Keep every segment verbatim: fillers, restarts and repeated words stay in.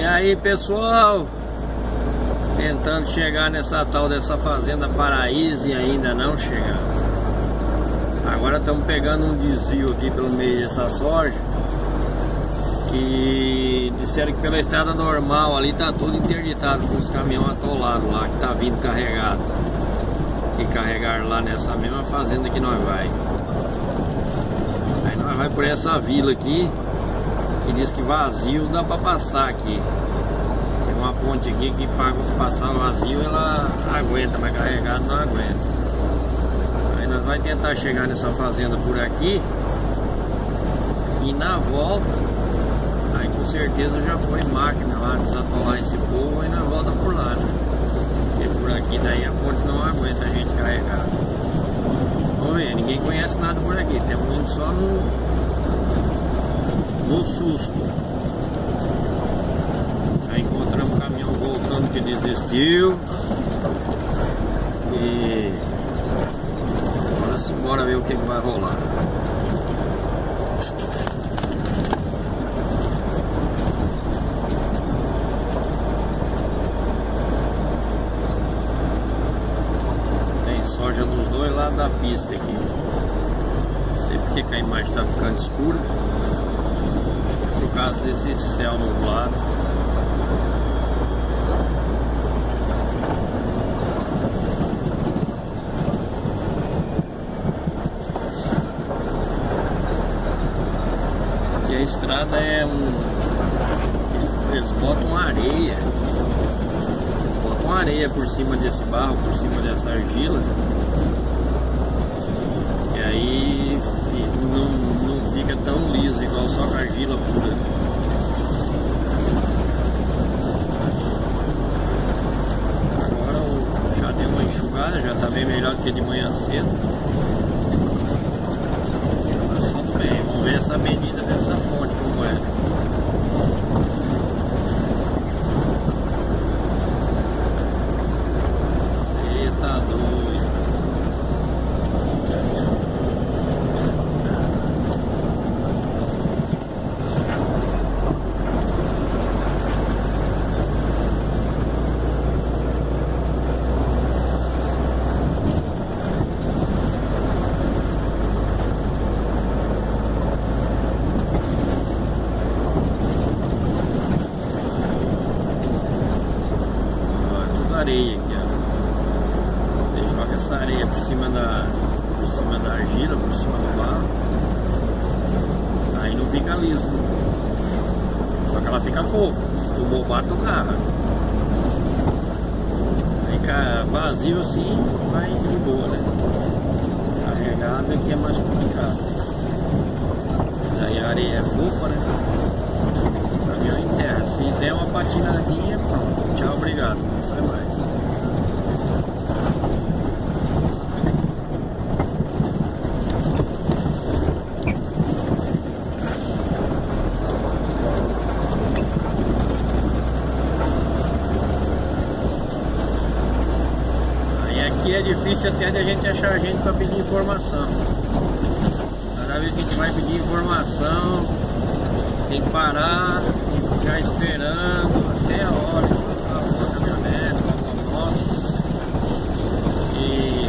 E aí, pessoal, tentando chegar nessa tal dessa fazenda Paraíso e ainda não chegar. Agora estamos pegando um desvio aqui pelo meio dessa soja, que disseram que pela estrada normal ali tá tudo interditado, com os caminhões atolados lá, que tá vindo carregado, e carregar lá nessa mesma fazenda que nós vai. Aí nós vai por essa vila aqui, e diz que vazio dá pra passar aqui. Tem uma ponte aqui que para passar vazio ela aguenta, mas carregado não aguenta. Aí nós vai tentar chegar nessa fazenda por aqui, e na volta, aí com certeza já foi máquina lá desatolar esse povo, e na volta por lá, né? Porque por aqui daí a ponte não aguenta a gente carregar. Vamos ver, ninguém conhece nada por aqui, temos indo só no no susto. Aí encontramos um caminhão voltando que desistiu. E agora sim, bora ver o que, que vai rolar. Tem soja dos dois lados da pista aqui. Não sei porque que a imagem está ficando escura, por causa desse céu nublado. E a estrada é um... Eles, eles botam areia. Eles botam areia por cima desse barro, por cima dessa argila. E aí não, não fica tão liso, igual só com argila pura. Agora já deu uma enxugada, já tá bem melhor do que de manhã cedo. Já tá tudo bem. Vamos ver essa medida dessa ponte como é. Você tá doido. Areia aqui, ó. Ele joga essa areia por cima da por cima da argila, por cima do barro. Aí não fica liso, só que ela fica fofa. Se tu roubar, tu garra. Fica vazio assim, vai de boa, né? Carregado aqui é mais complicado. Aí a areia é fofa, né? O caminhão em terra. Se der uma patinadinha, pronto. Tchau, obrigado. Não sai mais. Aí aqui é difícil até de a gente achar gente para pedir informação. Cada vez que a gente vai pedir informação, tem que parar e ficar esperando até a hora de passar uma caminhonete, uma moto, e,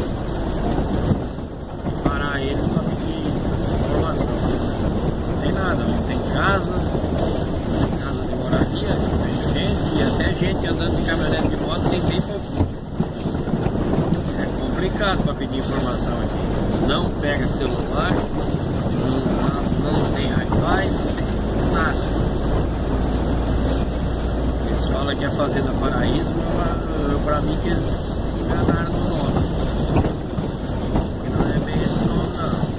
e parar eles para pedir informação. Não tem nada, não tem casa, não tem casa de moradia, não tem gente, e até gente andando de caminhonete de moto tem bem pouquinho. É complicado para pedir informação aqui. Não pega celular, não, não tem Wi-Fi, não tem nada. Eles falam que é a Fazenda Paraíso, mas pra mim que eles se enganaram no nome. Que não é bem esse nome, não.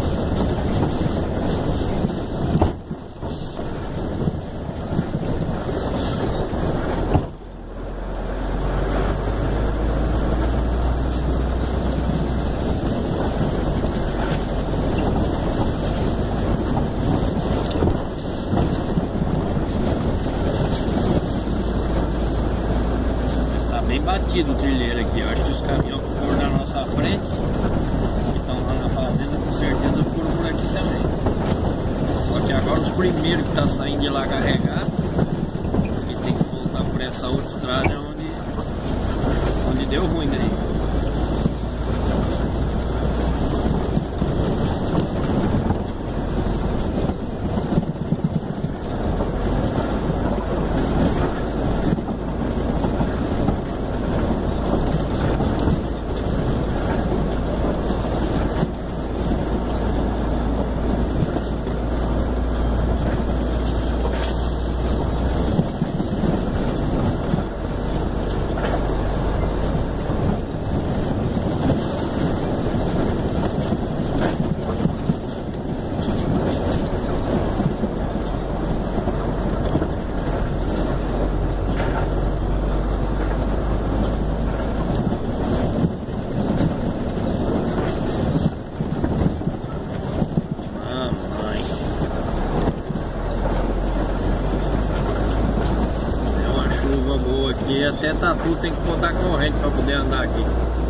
Bem batido o trilheiro aqui. Eu acho que os caminhões que foram na nossa frente, que estão lá na fazenda, com certeza foram por aqui também. Só que agora os primeiros que estão saindo de lá carregados essa outra estrada é onde, onde deu ruim daí. E até Tatu tem que botar corrente para poder andar aqui.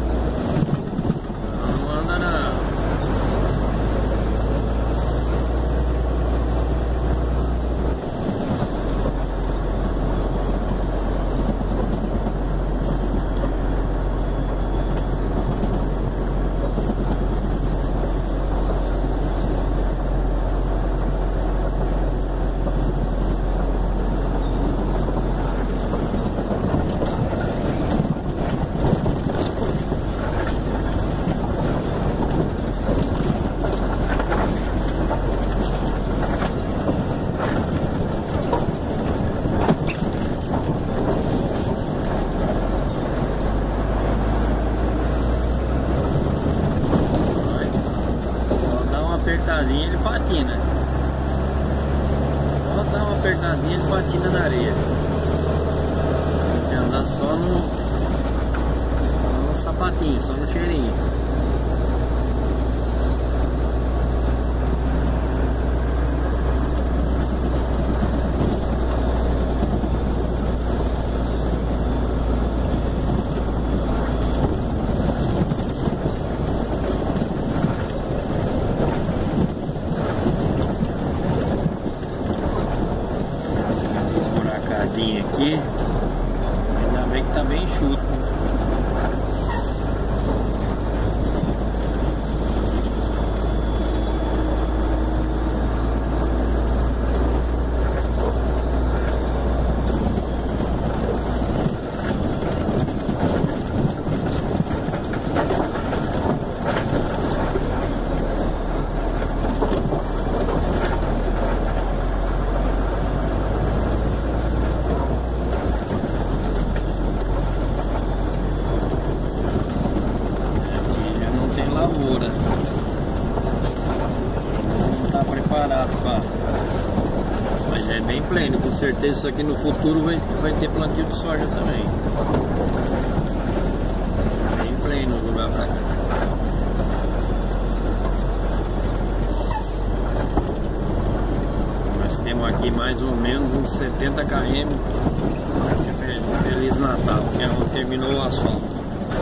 Não anda não. Apertadinha ele patina. Só dá uma apertadinha ele patina na areia. Tem que andar só no, no sapatinho, só no cheirinho. Aqui, ainda bem que tá bem enxuto. Não tá preparado para, mas é bem pleno. Com certeza isso aqui no futuro vai, vai ter plantio de soja também. Bem pleno o lugar pra cá. Nós temos aqui mais ou menos uns setenta quilômetros de Feliz Natal, que é onde terminou o asfalto.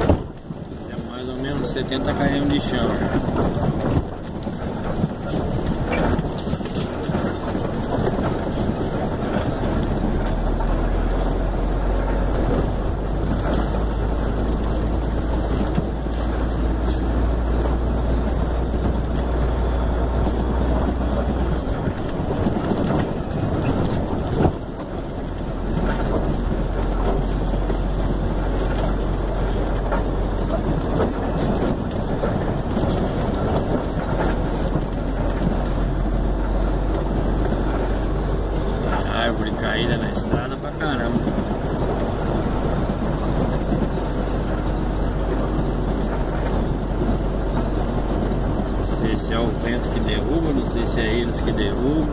setenta quilômetros de chão. Árvore caída na estrada pra caramba. Não sei se é o vento que derruba, não sei se é eles que derrubam.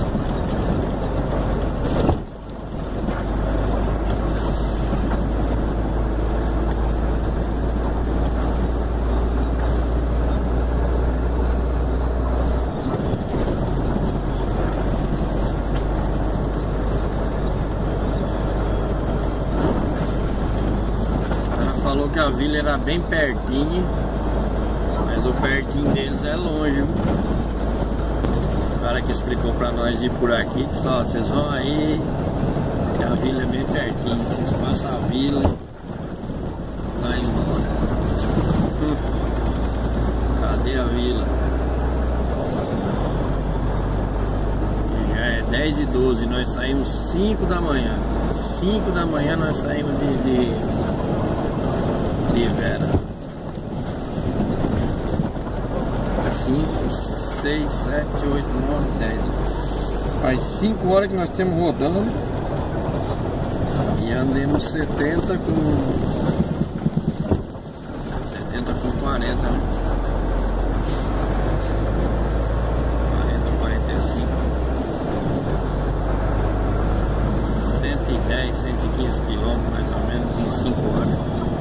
Falou que a vila era bem pertinho, mas o pertinho deles é longe. O cara que explicou pra nós ir por aqui disse: ó, vocês vão aí, que a vila é bem pertinho. Vocês passam a vila, vai embora. Hum. Cadê a vila? Já é dez e doze, nós saímos cinco da manhã. cinco da manhã nós saímos de, de, de Vera. cinco, seis, sete, oito, nove, dez. Faz cinco horas que nós estamos rodando. E andemos setenta com setenta com quarenta, né? quarenta, quarenta e cinco. cento e dez, cento e quinze quilômetros mais ou menos em cinco horas.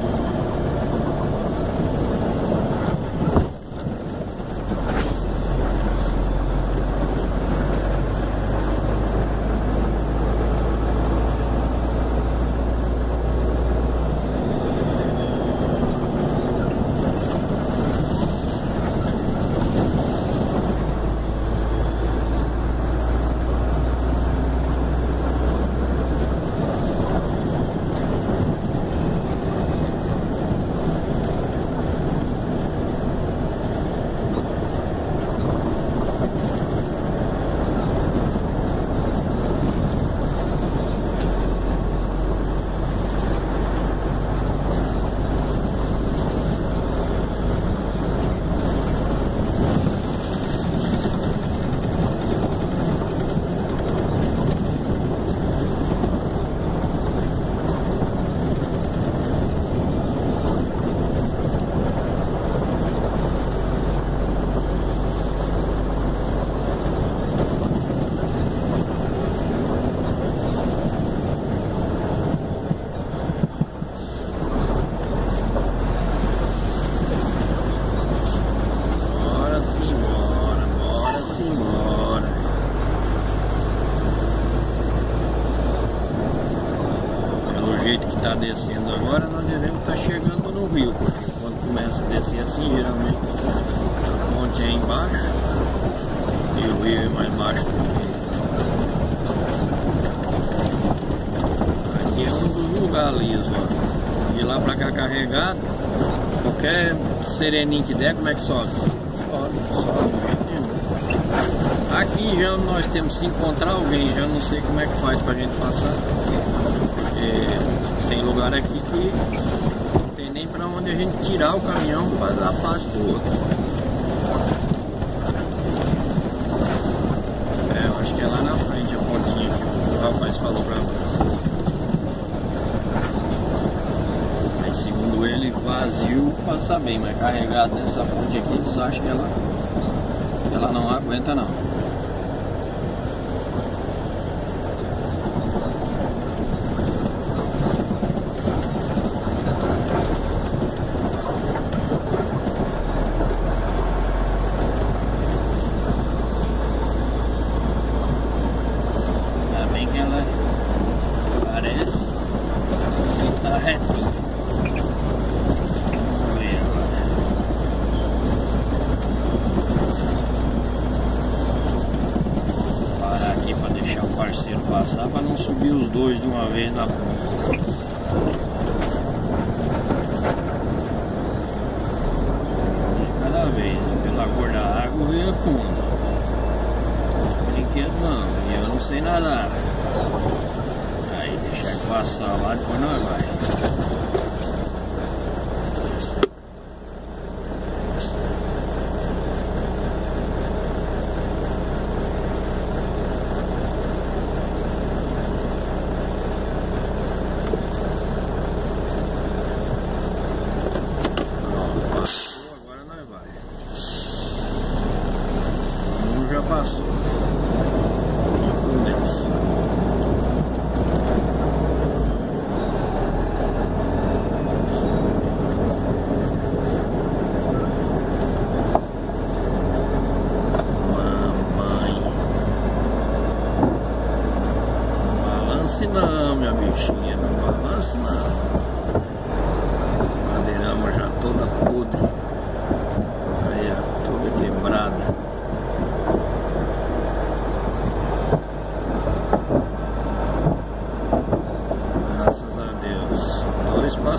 Está descendo agora, nós devemos estar chegando no rio, porque quando começa a descer assim, geralmente a ponte é embaixo e o rio é mais baixo do que aqui. É um dos lugares lisos, ó. De lá pra cá carregado, qualquer sereninho que der, como é que sobe? Sobe, sobe, entendeu? Aqui já nós temos que encontrar alguém, já não sei como é que faz pra gente passar, porque tem lugar aqui que não tem nem pra onde a gente tirar o caminhão para dar passo pro outro. É, eu acho que é lá na frente a pontinha que o rapaz falou pra nós. Aí, segundo ele, vazio passa bem, mas carregado nessa ponte aqui, eles acham que ela, ela não aguenta não. Passar para não subir os dois de uma vez na ponta. De cada vez, pela cor da água o rio é fundo. Brinquedo não, eu não sei nadar. Aí deixar ele passar lá, depois nós vai. Já passou. Com Deus. Mamãe. Balance não, minha bichinha. Não balance não. Madeirama já toda podre. Aí, ó, toda quebrada.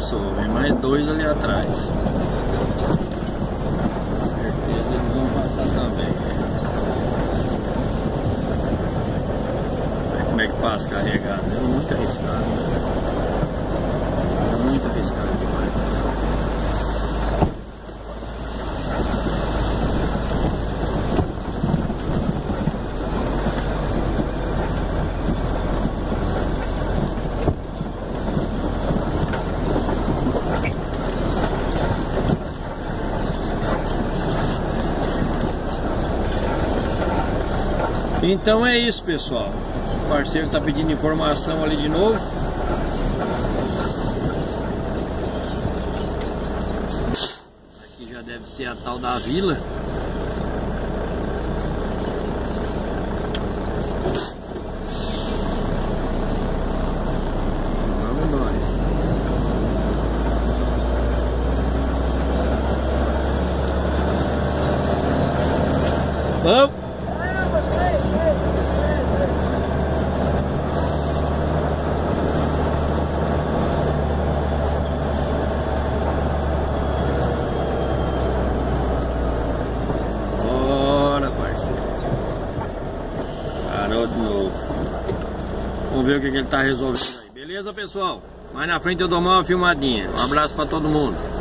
passou, vem mais dois ali atrás. Com certeza eles vão passar também. Olha como é que passa carregado, é muito arriscado. É muito arriscado demais. Então é isso, pessoal. O parceiro está pedindo informação ali de novo. Aqui já deve ser a tal da vila. Vamos nós. Vamos! Parou de novo. Vamos ver o que, que ele tá resolvendo aí. Beleza, pessoal? Mais na frente eu dou uma filmadinha. Um abraço pra todo mundo.